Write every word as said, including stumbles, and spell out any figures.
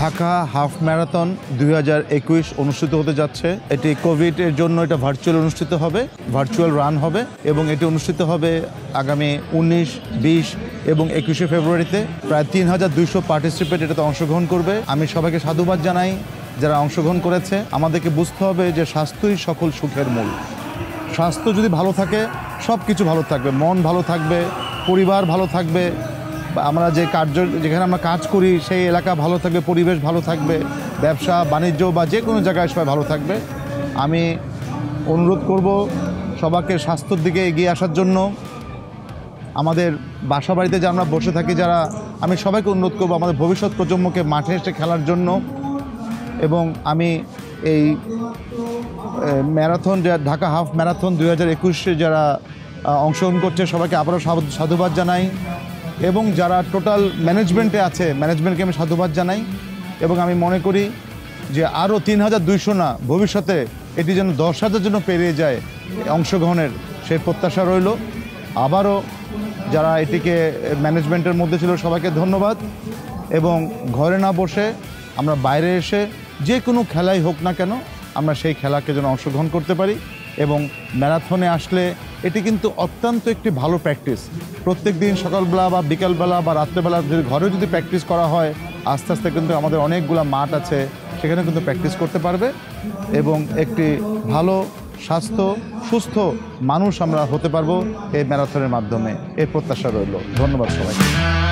Dhaka half marathon দুই হাজার একুশ অনুষ্ঠিত হতে যাচ্ছে। এটি কোভিডের জন্য এটা ভার্চুয়াল অনুষ্ঠিত হবে, ভার্চুয়াল রান হবে এবং এটি অনুষ্ঠিত হবে আগামী উনিশ, বিশ এবং একুশে ফেব্রুয়ারিতে। প্রায় তিন হাজার দুইশো পার্টিসিপেট এটাতে অংশগ্রহণ করবে। আমি সবাইকে সাধুবাদ জানাই যারা অংশগ্রহণ করেছে। আমাদেরকে বুঝতে হবে যে স্বাস্থ্যই সকল সুখের মূল। স্বাস্থ্য যদি ভালো থাকে সব কিছু ভালো থাকবে, মন ভালো থাকবে, পরিবার ভালো থাকবে, আমরা যে কার্য যেখানে আমরা কাজ করি সেই এলাকা ভালো থাকবে, পরিবেশ ভালো থাকবে, ব্যবসা বাণিজ্য বা যে কোনো জায়গায় সবাই ভালো থাকবে। আমি অনুরোধ করব সবাইকে স্বাস্থ্যের দিকে এগিয়ে আসার জন্য। আমাদের বাসা বাড়িতে যে আমরা বসে থাকি যারা, আমি সবাইকে অনুরোধ করব আমাদের ভবিষ্যৎ প্রজন্মকে মাঠে এসে খেলার জন্য। এবং আমি এই ম্যারাথন, ঢাকা হাফ ম্যারাথন দুই হাজার একুশে যারা অংশগ্রহণ করছে সবাইকে আবারও সাধুবাদ জানাই এবং যারা টোটাল ম্যানেজমেন্টে আছে ম্যানেজমেন্টকে আমি সাধুবাদ জানাই। এবং আমি মনে করি যে আরও তিন হাজার দুইশো না, ভবিষ্যতে এটি যেন দশ হাজার জন্য পেরিয়ে যায় অংশগ্রহণের সেই প্রত্যাশা রইল। আবারও যারা এটিকে ম্যানেজমেন্টের মধ্যে ছিল সবাইকে ধন্যবাদ। এবং ঘরে না বসে আমরা বাইরে এসে যে কোনো খেলাই হোক না কেন আমরা সেই খেলাকে যেন অংশগ্রহণ করতে পারি। এবং ম্যারাথনে আসলে এটি কিন্তু অত্যন্ত একটি ভালো প্র্যাকটিস। প্রত্যেক দিন সকালবেলা বা বিকালবেলা বা রাত্রেবেলা যদি ঘরেও যদি প্র্যাকটিস করা হয়, আস্তে আস্তে কিন্তু আমাদের অনেকগুলো মাঠ আছে, সেখানে কিন্তু প্র্যাকটিস করতে পারবে এবং একটি ভালো স্বাস্থ্য সুস্থ মানুষ আমরা হতে পারবো এই ম্যারাথনের মাধ্যমে। এর প্রত্যাশা রইল। ধন্যবাদ সবাইকে।